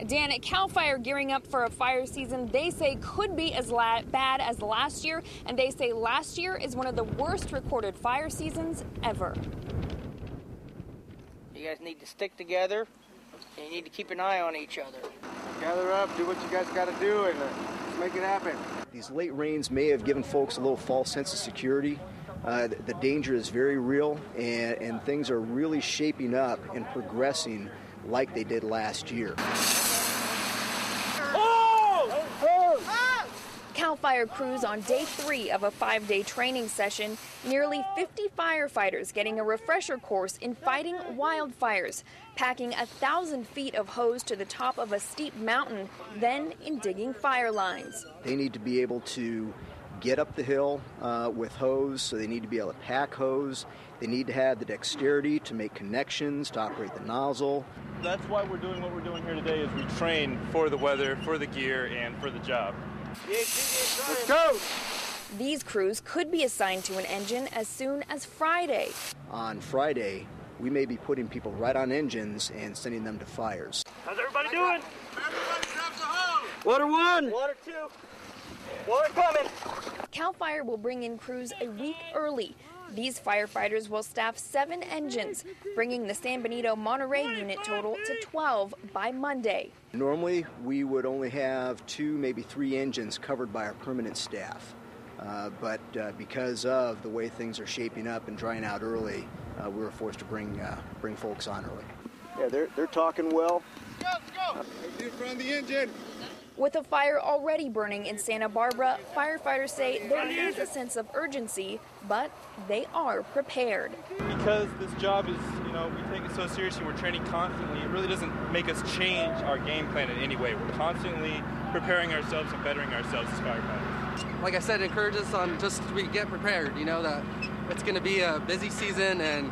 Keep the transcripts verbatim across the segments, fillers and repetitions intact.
Dan, at CAL FIRE gearing up for a fire season they say could be as la- bad as last year, and they say last year is one of the worst recorded fire seasons ever. You guys need to stick together, and you need to keep an eye on each other. Gather up, do what you guys got to do, and uh, let's make it happen. These late rains may have given folks a little false sense of security. Uh, the, the danger is very real, and, and things are really shaping up and progressing like they did last year. CAL FIRE crews on day three of a five-day training session, nearly fifty firefighters getting a refresher course in fighting wildfires, packing a thousand feet of hose to the top of a steep mountain, then in digging fire lines. They need to be able to get up the hill uh, with hose, so they need to be able to pack hose. They need to have the dexterity to make connections, to operate the nozzle. That's why we're doing what we're doing here today, is we train for the weather, for the gear, and for the job. Let's go! These crews could be assigned to an engine as soon as Friday. On Friday, we may be putting people right on engines and sending them to fires. How's everybody doing? Everybody grabs a hose! Water one! Water two. Water coming! CAL FIRE will bring in crews a week early. These firefighters will staff seven engines, bringing the San Benito Monterey unit total to twelve by Monday. Normally, we would only have two, maybe three engines covered by our permanent staff. Uh, but uh, because of the way things are shaping up and drying out early, uh, we were forced to bring uh, bring folks on early. Yeah, they're they're talking well. Let's go! Let's go! Everything in front of the engine. With a fire already burning in Santa Barbara, firefighters say there is a sense of urgency, but they are prepared. Because this job is, you know, we take it so seriously, we're training constantly, it really doesn't make us change our game plan in any way. We're constantly preparing ourselves and bettering ourselves as firefighters. Like I said, it encourages us on just we get prepared, you know, that it's going to be a busy season, and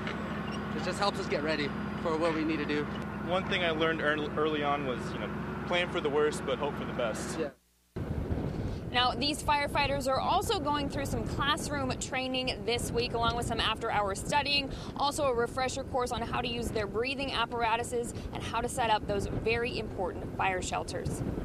it just helps us get ready for what we need to do. One thing I learned early on was, you know, plan for the worst, but hope for the best. Yeah. Now, these firefighters are also going through some classroom training this week, along with some after-hours studying, also a refresher course on how to use their breathing apparatuses and how to set up those very important fire shelters.